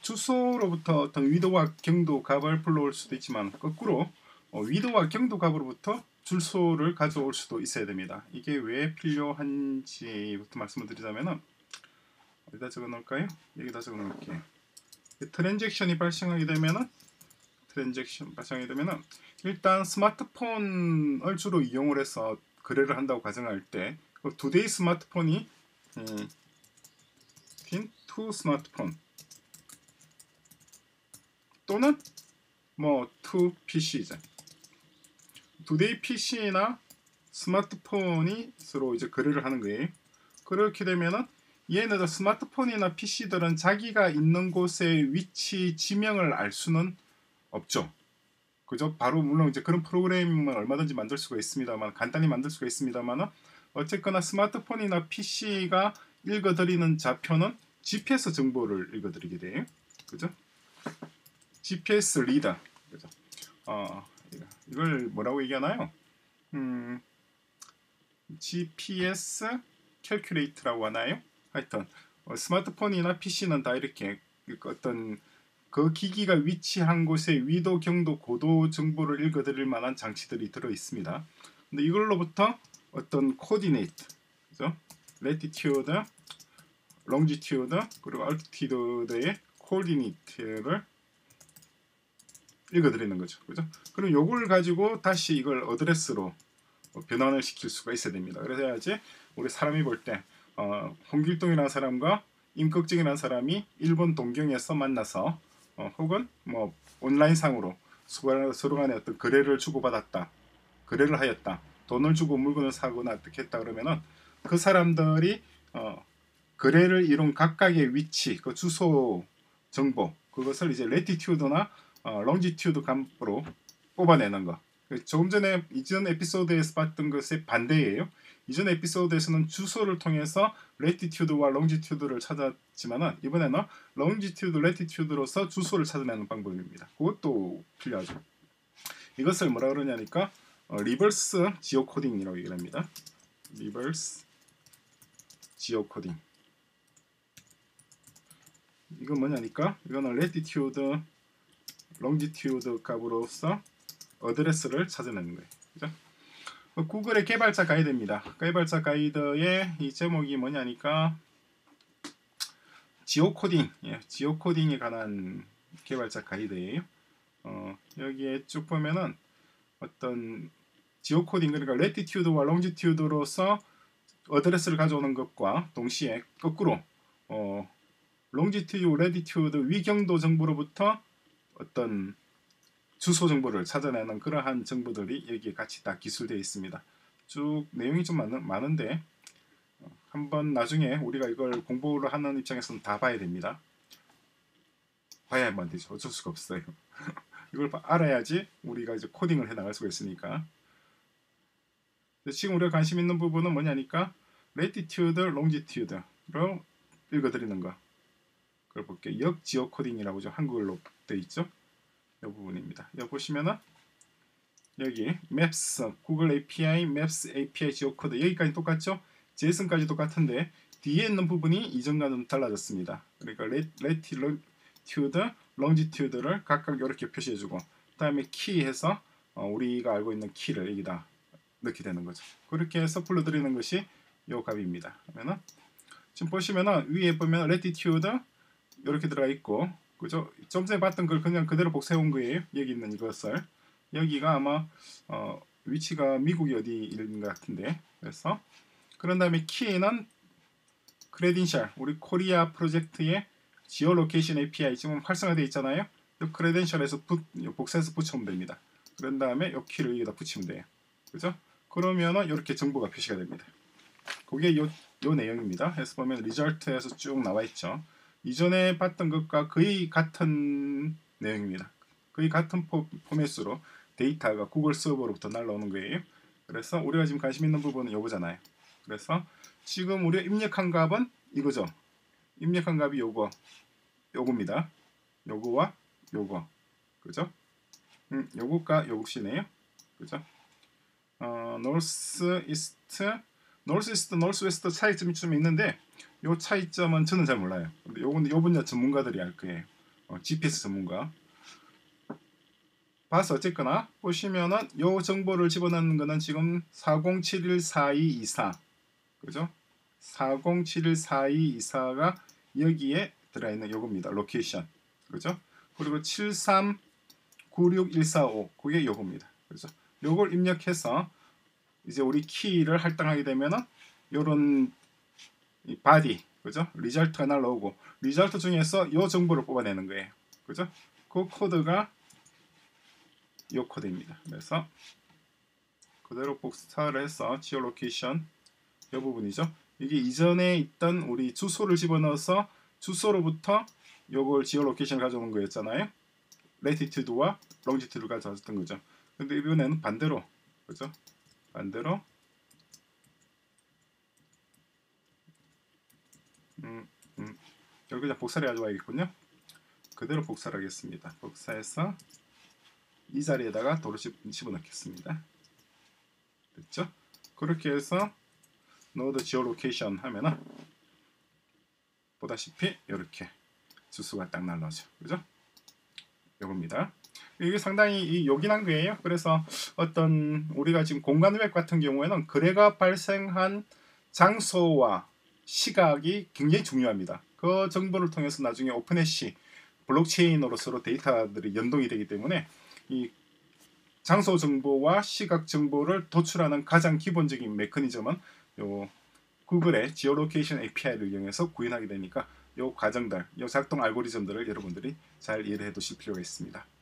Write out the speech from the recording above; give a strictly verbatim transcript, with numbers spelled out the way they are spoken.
주소로부터 어떤 위도와 경도 값을 불러올 수도 있지만 거꾸로 어, 위도와 경도 값으로부터 주소를 가져올 수도 있어야 됩니다. 이게 왜 필요한지부터 말씀을 드리자면은 어디다 적어 놓을까요? 여기다 적어 놓을게요. 트랜잭션이 발생하게 되면은 트랜잭션 발생하게 되면은 일단 스마트폰을 주로 이용을 해서 거래를 한다고 가정할 때 두 대의 스마트폰이 음, 투 스마트폰 또는 뭐 투 피시죠. 두 대의 피시나 스마트폰이 서로 이제 거래를 하는 거예요. 그렇게 되면은 얘네들 스마트폰이나 피시들은 자기가 있는 곳의 위치 지명을 알 수는 없죠. 그죠? 바로 물론 이제 그런 프로그램은 얼마든지 만들 수가 있습니다만 간단히 만들 수가 있습니다만 어쨌거나 스마트폰이나 피시가 읽어드리는 좌표는 지피에스 정보를 읽어드리게 돼요. 그죠? 지피에스 리더. 그죠? 어, 이걸 뭐라고 얘기하나요? 음, 지피에스 캘큘레이트라고 하나요? 하여튼 어, 스마트폰이나 피시는 다 이렇게 어떤 그 기기가 위치한 곳의 위도, 경도, 고도 정보를 읽어드릴 만한 장치들이 들어 있습니다. 근데 이걸로부터 어떤 코디네이트, 그죠? 레티튜드, 롱지튜드, 그리고 알티튜드의 코디네이트를 읽어드리는 거죠, 그죠? 그럼 요걸 가지고 다시 이걸 어드레스로 변환을 시킬 수가 있어야 됩니다. 그래야지 우리 사람이 볼 때 어, 홍길동이라는 사람과 임꺽정이라는 사람이 일본 동경에서 만나서 어, 혹은 뭐 온라인상으로 서로 간에 어떤 거래를 주고받았다, 거래를 하였다, 돈을 주고 물건을 사거나 어떻게 했다 그러면은 그 사람들이 어, 거래를 이룬 각각의 위치, 그 주소 정보, 그것을 이제 레티튜드나 어, 롱지튜드 값으로 뽑아내는 거. 조금 전에 이전 에피소드에서 봤던 것의 반대예요. 이전 에피소드에서는 주소를 통해서 레티튜드와 롱지튜드를 찾았지만은 이번에는 롱지튜드, 레티튜드로서 주소를 찾아내는 방법입니다. 그것도 필요하죠. 이것을 뭐라 그러냐니까 어, 리버스 지오코딩이라고 얘기를 합니다. 리버스 지오코딩. 이건 뭐냐니까 이거는 레티튜드, 롱지튜드 값으로서 어드레스를 찾아내는 거예요. 그죠? 구글의 개발자 가이드입니다. 개발자 가이드의 이 제목이 뭐냐니까 지오코딩, 예, 지오코딩에 관한 개발자 가이드예요. 어, 여기에 쭉 보면은 어떤 지오코딩, 그러니까 레티튜드와 롱지튜드로서 어드레스를 가져오는 것과 동시에 거꾸로 어, 롱지튜드, 레티튜드 위경도 정보로부터 어떤 주소 정보를 찾아내는 그러한 정보들이 여기에 같이 다 기술되어 있습니다. 쭉 내용이 좀 많은, 많은데 한번 나중에 우리가 이걸 공부를 하는 입장에서는 다 봐야 됩니다. 봐야만 되죠. 어쩔 수가 없어요. 이걸 알아야지 우리가 이제 코딩을 해 나갈 수가 있으니까. 지금 우리가 관심 있는 부분은 뭐냐니까 latitude, longitude로 읽어드리는 거. 그걸 볼게요. 역지오 코딩이라고 좀 한글로 되어 있죠. 이 부분입니다. 여기 보시면은 여기 Maps, 구글 에이피아이, Maps 에이피아이 지오코드 여기까지 똑같죠? 제이슨까지 똑같은데 뒤에 있는 부분이 이전과는 달라졌습니다. 그러니까 Latitude, Longitude를 각각 이렇게 표시해주고 그 다음에 키 해서 어, 우리가 알고 있는 키를 여기다 넣게 되는 거죠. 그렇게 해서 불러드리는 것이 요 값입니다. 그러면은 지금 보시면은 위에 보면 Latitude 이렇게 들어가 있고, 그죠? 좀 전에 봤던 걸 그냥 그대로 복사해온 거예요. 여기 있는 이것을. 여기가 아마 어, 위치가 미국이 어디인 것 같은데, 그래서 그런 다음에 키는 크레덴셜, 우리 코리아 프로젝트의 지오로케이션 에이피아이 지금 활성화되어 있잖아요. 이 크레덴셜에서 복사해서 붙여오면 됩니다. 그런 다음에 이 키를 여기다 붙이면 돼요. 그죠? 그러면은 이렇게 정보가 표시가 됩니다. 그게 요, 요 내용입니다. 해서 보면 리절트에서 쭉 나와 있죠. 이전에 봤던 것과 거의 같은 내용입니다. 거의 같은 포, 포맷으로 데이터가 구글 서버로부터 날라오는 거예요. 그래서 우리가 지금 관심 있는 부분은 요거잖아요. 그래서 지금 우리가 입력한 값은 이거죠. 입력한 값이 요거, 요겁니다. 요거와 요거, 그죠? 음, 요거가 요것이네요. 그죠? 어, north, east, north, east, north, west 차이점이 좀 있는데 요 차이점은 저는 잘 몰라요. 근데 요건 요 분야 전문가들이 알 거예요. 어, 지피에스 전문가. 봐서 어쨌거나 보시면은 요 정보를 집어넣는 거는 지금 사공칠일사이이사 그죠? 사공칠일사이이사가 여기에 들어있는 요겁니다. 로케이션 그죠? 그리고 칠삼구육일사오 그게 요겁니다. 그죠? 요걸 입력해서 이제 우리 키를 할당하게 되면은 요런 이 바디 그죠? 리절트가 날라오고 리절트 중에서 요 정보를 뽑아내는 거예요. 그죠? 그 코드가 이 코드입니다. 그래서 그대로 복사를 해서 지오로케이션 이 부분이죠. 이게 이전에 있던 우리 주소를 집어넣어서 주소로부터 요걸 지오로케이션 가져오는 거였잖아요. 레티튜드와 롱지튜드를 가져왔던 거죠. 근데 이번에는 반대로 그죠? 반대로 음, 음. 여기 그냥 복사를 가져와야겠군요. 그대로 복사를 하겠습니다. 복사해서 이 자리에다가 도로 집어넣겠습니다. 됐죠? 그렇게 해서 노드 지오로케이션 하면은 보다시피 이렇게 주소가 딱 날라오죠. 그죠? 요겁니다. 이게 상당히 이 요긴한 거예요. 그래서 어떤 우리가 지금 공간 웹 같은 경우에는 거래가 발생한 장소와 시각이 굉장히 중요합니다. 그 정보를 통해서 나중에 오픈해시 블록체인으로 서로 데이터들이 연동이 되기 때문에 이 장소 정보와 시각 정보를 도출하는 가장 기본적인 메커니즘은 요 구글의 지오로케이션 에이피아이를 이용해서 구현하게 되니까 요 과정들, 요 작동 알고리즘들을 여러분들이 잘 이해해 두실 필요가 있습니다.